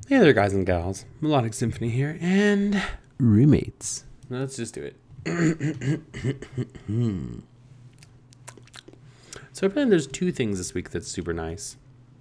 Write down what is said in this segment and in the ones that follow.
Hey there, guys and gals. Melodic Symphony here, and roommates. Let's just do it. So apparently there's two things this week that's super nice.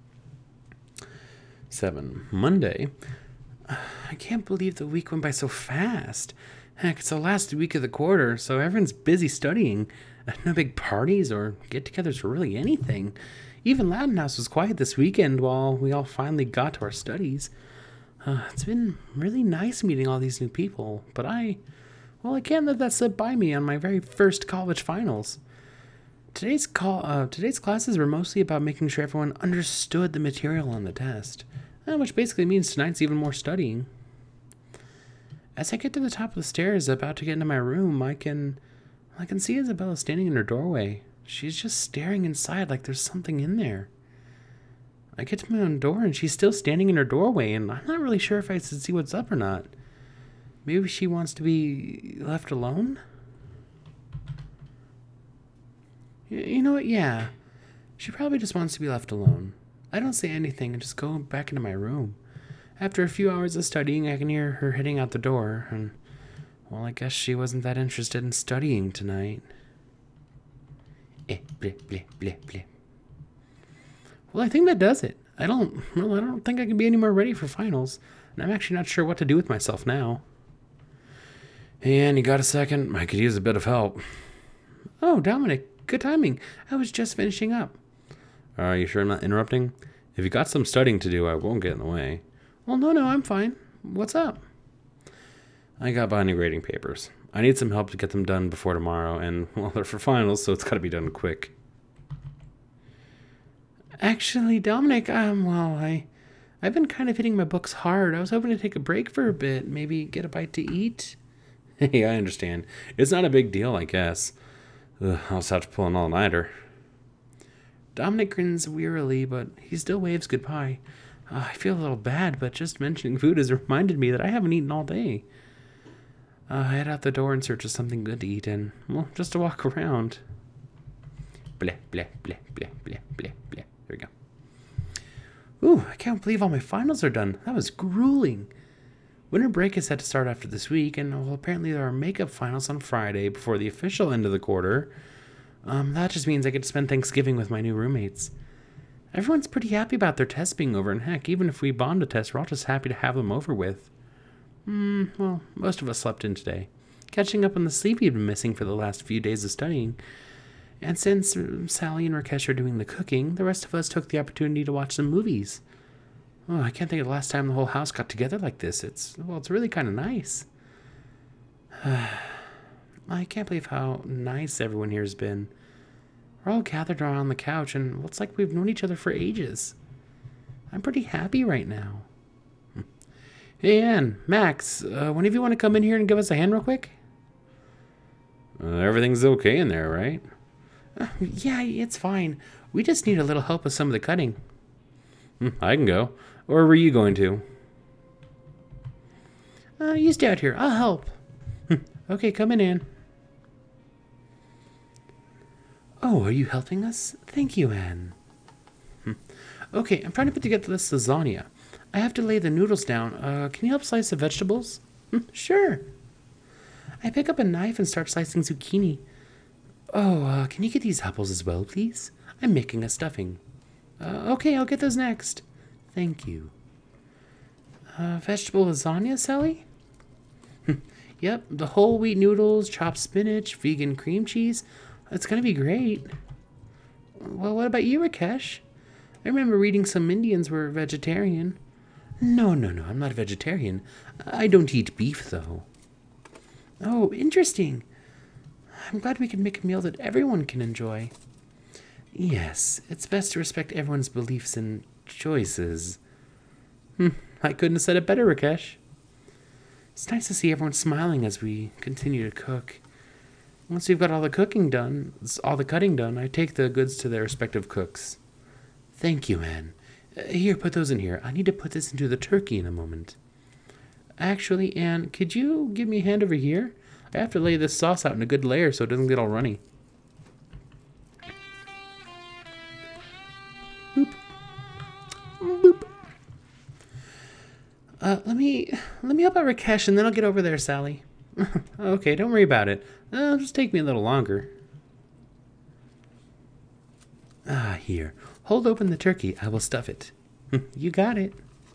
7. Monday. I can't believe the week went by so fast. Heck, it's the last week of the quarter, so everyone's busy studying. No big parties or get-togethers for really anything. Even Latin House was quiet this weekend while we all finally got to our studies. It's been really nice meeting all these new people, but I can't let that slip by me on my very first college finals. Today's classes were mostly about making sure everyone understood the material on the test, which basically means tonight's even more studying. As I get to the top of the stairs, about to get into my room, I can see Isabella standing in her doorway. She's just staring inside like there's something in there. I get to my own door and she's still standing in her doorway, and I'm not really sure if I should see what's up or not. Maybe she wants to be left alone? You know what? Yeah. She probably just wants to be left alone. I don't say anything and just go back into my room. After a few hours of studying, I can hear her heading out the door, and, well, I guess she wasn't that interested in studying tonight. Bleh, bleh, bleh, bleh. Well, I think that does it. I don't think I can be any more ready for finals, and I'm actually not sure what to do with myself now. And you got a second? I could use a bit of help. Oh, Dominic, good timing. I was just finishing up. Are you sure I'm not interrupting? If you got some studying to do, I won't get in the way. Well, no, I'm fine. What's up? I got binding grading papers. I need some help to get them done before tomorrow, and, well, they're for finals, so it's got to be done quick. Actually, Dominic, I've been kind of hitting my books hard. I was hoping to take a break for a bit, maybe get a bite to eat. Hey, I understand. It's not a big deal, I guess. I'll just have to pull an all-nighter. Dominic grins wearily, but he still waves goodbye. I feel a little bad, but just mentioning food has reminded me that I haven't eaten all day. I head out the door in search of something good to eat and, well, just to walk around. Bleh, bleh, bleh, bleh, bleh, bleh, bleh. There we go. Ooh, I can't believe all my finals are done. That was grueling. Winter break is set to start after this week, and, well, apparently there are makeup finals on Friday before the official end of the quarter. That just means I get to spend Thanksgiving with my new roommates. Everyone's pretty happy about their tests being over, and heck, even if we bomb a test, we're all just happy to have them over with. Well, most of us slept in today, catching up on the sleep we've been missing for the last few days of studying. And since Sally and Rakesh are doing the cooking, the rest of us took the opportunity to watch some movies. Oh, I can't think of the last time the whole house got together like this. It's really kind of nice. I can't believe how nice everyone here has been. We're all gathered around the couch, and it's like we've known each other for ages. I'm pretty happy right now. Hey, Anne, Max, one of you want to come in here and give us a hand real quick? Everything's okay in there, right? Yeah, it's fine. We just need a little help with some of the cutting. I can go. Or were you going to? You stay out here. I'll help. Okay, come in, Anne. Oh, are you helping us? Thank you, Anne. Okay, I'm trying to put together this lasagna. I have to lay the noodles down. Can you help slice the vegetables? Sure. I pick up a knife and start slicing zucchini. Oh, can you get these apples as well, please? I'm making a stuffing. Okay, I'll get those next. Thank you. Vegetable lasagna, Sally? Yep, the whole wheat noodles, chopped spinach, vegan cream cheese. It's gonna be great. Well, what about you, Rakesh? I remember reading some Indians were vegetarian. No, I'm not a vegetarian. I don't eat beef, though. Oh, interesting. I'm glad we can make a meal that everyone can enjoy. Yes, it's best to respect everyone's beliefs and choices. I couldn't have said it better, Rakesh. It's nice to see everyone smiling as we continue to cook. Once we've got all the cutting done, I take the goods to their respective cooks. Thank you, Anne. Here, put those in here. I need to put this into the turkey in a moment. Actually, Anne, could you give me a hand over here? I have to lay this sauce out in a good layer so it doesn't get all runny. Boop. Boop. Let me help out Rakesh and then I'll get over there, Sally. Okay, don't worry about it. It'll just take me a little longer. Here. Hold open the turkey. I will stuff it. You got it.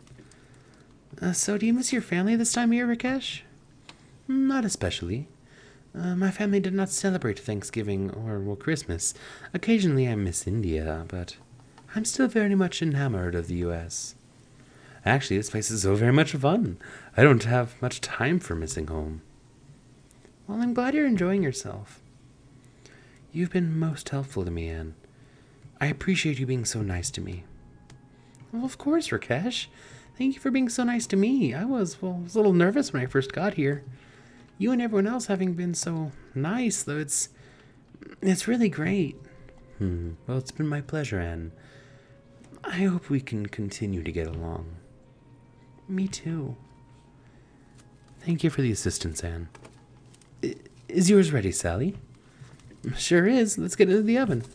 So do you miss your family this time of year, Rakesh? Not especially. My family did not celebrate Thanksgiving or, well, Christmas. Occasionally I miss India, but I'm still very much enamored of the U.S. Actually, this place is so very much fun. I don't have much time for missing home. Well, I'm glad you're enjoying yourself. You've been most helpful to me, Anne. I appreciate you being so nice to me. Well, of course, Rakesh. Thank you for being so nice to me. I was a little nervous when I first got here. You and everyone else having been so nice, though, it's really great. Well, it's been my pleasure, Anne. I hope we can continue to get along. Me too. Thank you for the assistance, Anne. Is yours ready, Sally? Sure is. Let's get into the oven.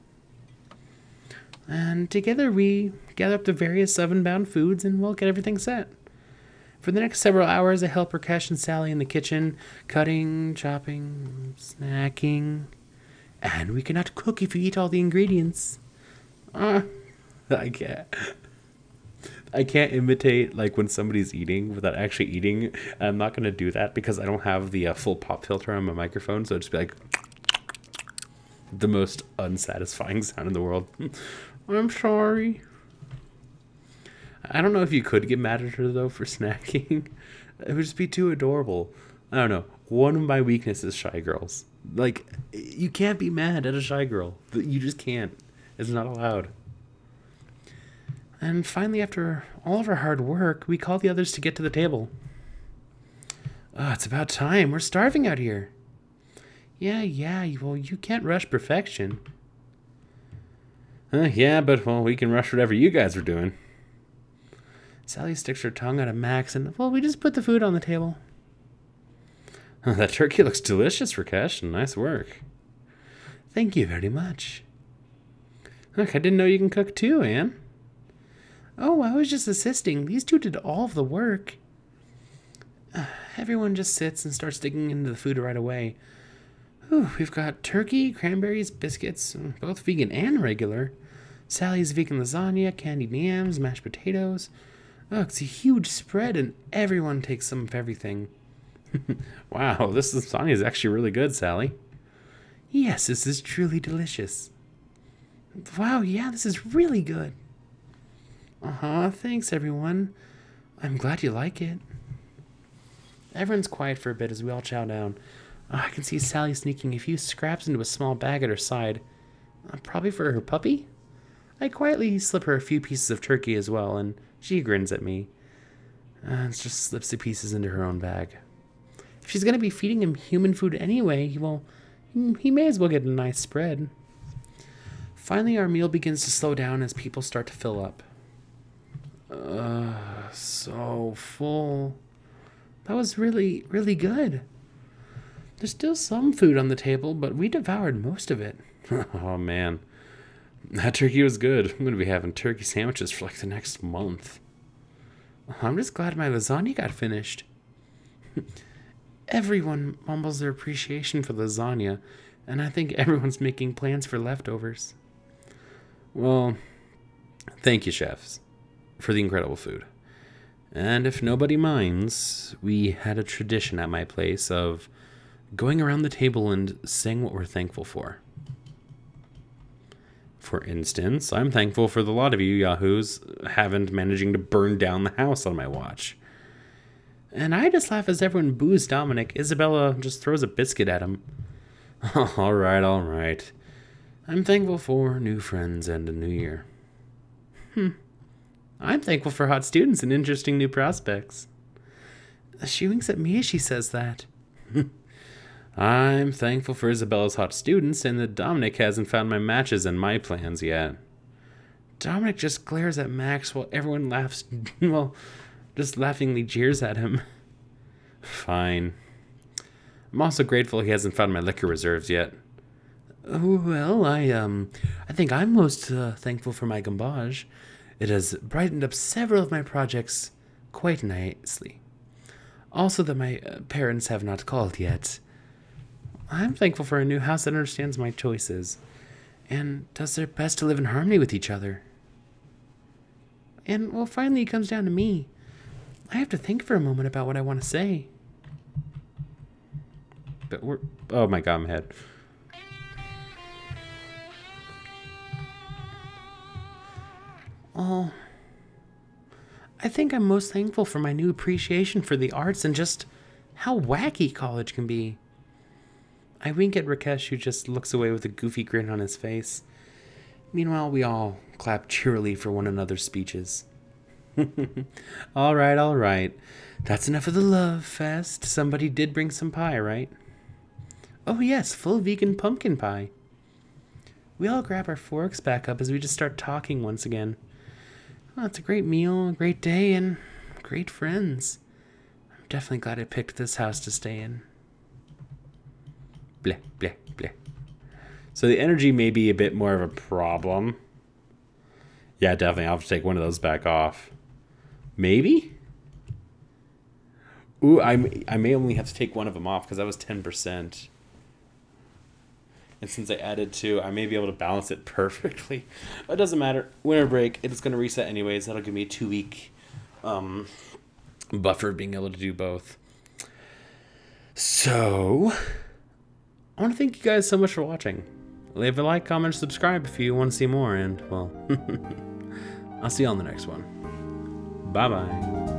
And together we gather up the various oven-bound foods and we'll get everything set. For the next several hours, I help Rakesh and Sally in the kitchen, cutting, chopping, snacking. And we cannot cook if you eat all the ingredients. I can't imitate like when somebody's eating without actually eating. I'm not going to do that because I don't have the full pop filter on my microphone, so it'll just be like the most unsatisfying sound in the world. I'm sorry. I don't know if you could get mad at her, though, for snacking. It would just be too adorable. I don't know. One of my weaknesses is shy girls. Like, you can't be mad at a shy girl. You just can't. It's not allowed. And finally, after all of our hard work, we call the others to get to the table. It's about time. We're starving out here. Yeah, well, you can't rush perfection. Yeah, but, well, we can rush whatever you guys are doing. Sally sticks her tongue out at Max and, well, we just put the food on the table. That turkey looks delicious, Rakesh. Nice work. Thank you very much. Look, I didn't know you can cook too, Anne. Oh, I was just assisting. These two did all of the work. Everyone just sits and starts digging into the food right away. We've got turkey, cranberries, biscuits, both vegan and regular. Sally's vegan lasagna, candied yams, mashed potatoes. It's a huge spread, and everyone takes some of everything. Wow, this lasagna is actually really good, Sally. Yes, this is truly delicious. Wow, yeah, this is really good. Thanks, everyone. I'm glad you like it. Everyone's quiet for a bit as we all chow down. I can see Sally sneaking a few scraps into a small bag at her side. Probably for her puppy? I quietly slip her a few pieces of turkey as well, and she grins at me. And just slips the pieces into her own bag. If she's going to be feeding him human food anyway, well, he may as well get a nice spread. Finally, our meal begins to slow down as people start to fill up. So full. That was really, really good. There's still some food on the table, but we devoured most of it. Oh, man. That turkey was good. I'm going to be having turkey sandwiches for like the next month. I'm just glad my lasagna got finished. Everyone mumbles their appreciation for lasagna, and I think everyone's making plans for leftovers. Well, thank you, chefs, for the incredible food. And if nobody minds, we had a tradition at my place of going around the table and saying what we're thankful for. For instance, I'm thankful for the lot of you yahoos haven't managing to burn down the house on my watch. And I just laugh as everyone boos Dominic. Isabella just throws a biscuit at him. All right. I'm thankful for new friends and a new year. I'm thankful for hot students and interesting new prospects. She winks at me as she says that. I'm thankful for Isabella's hot students and that Dominic hasn't found my matches and my plans yet. Dominic just glares at Max while everyone laughs, well, just laughingly jeers at him. Fine. I'm also grateful he hasn't found my liquor reserves yet. Well, I think I'm most thankful for my gambage. It has brightened up several of my projects quite nicely. Also that my parents have not called yet. I'm thankful for a new house that understands my choices and does their best to live in harmony with each other. And, well, finally it comes down to me. I have to think for a moment about what I want to say. But we're... Oh my god, my head. Oh... I think I'm most thankful for my new appreciation for the arts and just how wacky college can be. I wink at Rakesh, who just looks away with a goofy grin on his face. Meanwhile, we all clap cheerily for one another's speeches. All right. That's enough of the love fest. Somebody did bring some pie, right? Oh yes, full vegan pumpkin pie. We all grab our forks back up as we just start talking once again. Well, it's a great meal, a great day, and great friends. I'm definitely glad I picked this house to stay in. Bleh, bleh, bleh. So the energy may be a bit more of a problem. Yeah, definitely. I'll have to take one of those back off. Maybe? Ooh, I may only have to take one of them off because that was 10%. And since I added 2, I may be able to balance it perfectly. It doesn't matter. Winter break, it's going to reset anyways. That'll give me a 2-week buffer of being able to do both. So, I want to thank you guys so much for watching. Leave a like, comment, subscribe if you want to see more. And, well, I'll see you on the next one. Bye-bye.